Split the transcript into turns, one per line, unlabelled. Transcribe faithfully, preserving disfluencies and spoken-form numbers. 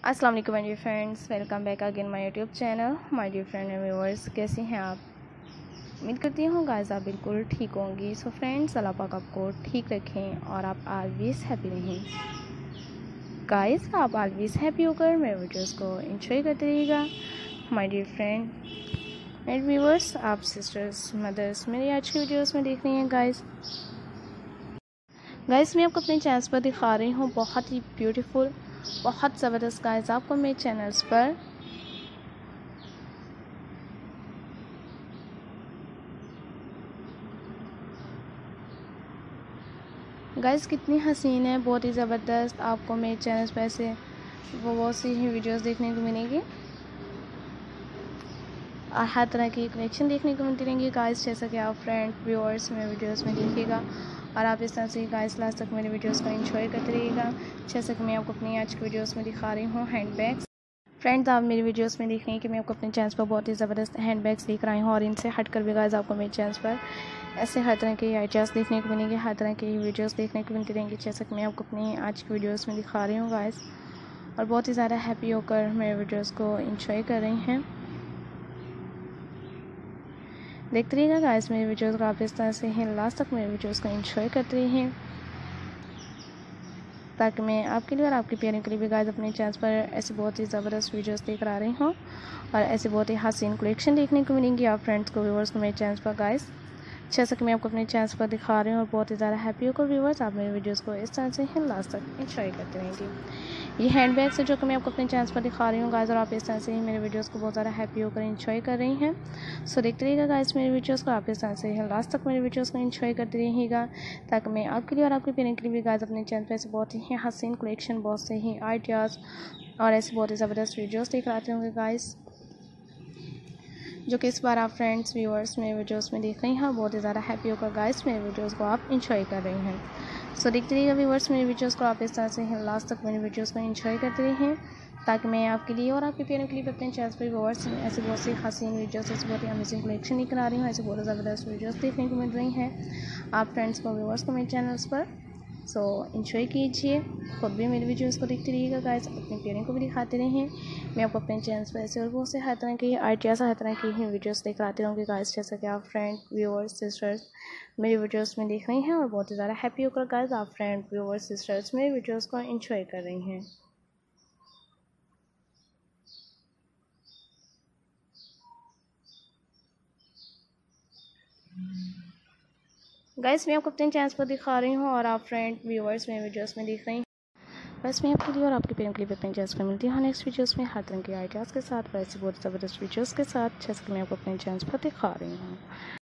अस्सलाम वालेकुम my dear friends, welcome back again my YouTube channel. My dear friend and viewers, कैसे हैं आप? उम्मीद करती हूँ गाइस आप बिल्कुल ठीक होंगी। सो फ्रेंड्स, अल्लाह पाक आपको ठीक रखें और आप ऑलवेज हैप्पी रहें। गाइस, आप ऑलवेज हैप्पी होकर मेरे वीडियोस को एंजॉय करते रहिएगा। My dear friend and viewers, आप सिस्टर्स, मदर्स मेरी आज की वीडियोस में देख रही हैं। गाइस गाइस मैं आपको अपने चैनल्स पर दिखा रही हूँ बहुत ही ब्यूटीफुल, बहुत ज़बरदस्त गाइस आपको मेरे चैनल्स पर गाइस कितनी हसीन है, बहुत ही ज़बरदस्त। आपको मेरे चैनल्स पर ऐसे वो बहुत सी ही वीडियोस देखने को मिलेंगी और हर तरह की कलेक्शन देखने को मिलती रहेंगी गाइस, जैसा कि आप फ्रेंड व्यूअर्स मेरे वीडियोस में देखिएगा और आप इस तरह से गाइस लास्ट तक मेरे वीडियोस को एंजॉय करते रहिएगा। जैसा कि मैं आपको अपनी आज की वीडियोस में दिखा रही हूँ हैंड बैग्स। फ्रेंड्स, आप मेरी वीडियोस में देख रहे हैं कि मैं आपको अपने चैनल पर बहुत ही ज़बरदस्त हैंड बैग्स लेकर आई हूँ और इनसे हट कर भी गाइस आपको मेरे चैनल पर ऐसे हर तरह के आइडियाज़ देखने को मिलेंगे, हर तरह की वीडियोस देखने को मिलती रहेंगी, जैसा कि मैं आपको अपनी आज की वीडियोस में दिखा रही हूँ गाइस। और बहुत ही ज़्यादा हैप्पी होकर मेरे वीडियोस को एंजॉय कर रही हैं। देखते रहिएगा गाइस मेरे वीडियोस को, आप इस तरह से ही लास्ट तक मेरे वीडियोस को एंजॉय करते रहिए ताकि मैं आपके लिए और आपके प्यारे के लिए भी गाइस अपने चैनल पर ऐसे बहुत ही ज़बरदस्त वीडियोस लेकर आ रही हूँ और ऐसे बहुत ही हसीन कलेक्शन देखने को मिलेंगी आप फ्रेंड्स को, व्यूवर्स को मेरे चैनल पर गाइस, जैसा कि मैं आपको अपने चैनल पर दिखा रही हूँ। और बहुत ही ज़्यादा हैप्पी होकर व्यूवर्स आप मेरे वीडियोस को इस तरह से ही लास्ट तक एंजॉय करते रहेंगे। ये हैंड बैग्स है जो कि मैं आपको अपने चैनल पर दिखा रही हूँ गाइस और आप इस तरह से ही मेरे वीडियोस को बहुत ज़्यादा हैप्पी होकर एंजॉय कर रही हैं। सो देखते रहिएगा गाइस मेरे वीडियोस को, आप इस तरह से ही लास्ट तक मेरे वीडियोस को एंजॉय करते रहिएगा ताकि मैं आपके लिए और आपके पेरेंट्स के लिए भी गाइस अपने चैनल पर ऐसे बहुत ही हसीन कलेक्शन, बहुत से ही आइडियाज़ और ऐसे बहुत ही ज़बरदस्त वीडियोज़ लेकर आते होंगे गाइस, जो कि इस बार आप फ्रेंड्स व्यूअर्स मेरे वीडियोस में देख रही हैं। बहुत ही ज़्यादा हैप्पी होकर गाइस मेरे वीडियोस को आप एंजॉय कर रही हैं। सो देखते रहिएगा व्यूअर्स मेरे वीडियोस को, आप इस तरह से लास्ट तक मेरे वीडियोस को एंजॉय करते रहिए ताकि मैं आपके लिए और आपके प्यारों के लिए अपने चैनल पर व्यूअर्स ऐसे बहुत सी हसीन वीडियोस, ऐसे बहुत ही अमेजिंग कलेक्शन लेकर आ रही हूँ, ऐसे बहुत ज़बरदस्त वीडियोस देखने को मिल रही हैं आप फ्रेंड्स को, व्यूअर्स को मेरे चैनल्स पर। सो एंजॉय कीजिए, खुद भी मेरे वीडियोस को देखते रहिएगा गाइस, अपने प्यारे को भी दिखाते रहें। मैं आपको अपने चैनल पर ऐसे और बहुत से हर तरह की आइडियाज़, हर तरह की ही वीडियोस लेकर आते रहूँगी गाइस, जैसा कि आप फ्रेंड व्यूअर्स सिस्टर्स मेरे वीडियोस में देख रही हैं और बहुत ही ज़्यादा हैप्पी होकर गाइस आप फ्रेंड व्यूअर्स सिस्टर्स मेरे वीडियोस को एंजॉय कर रही हैं। गाइस मैं आपको अपने चैनल पर दिखा रही हूँ और आप फ्रेंड व्यूअर्स मेरे वीडियोस में देख रही हैं। बस मैं आपके लिए और आपके पेरेंट्स के लिए अपने चैनल पर मिलती हूँ नेक्स्ट वीडियोस में हर तरह के आइडियाज़ के साथ, वैसे बहुत ज़बरदस्त वीडियोस के साथ, जैसे कि मैं आपको अपने चैनल पर दिखा रही हूँ।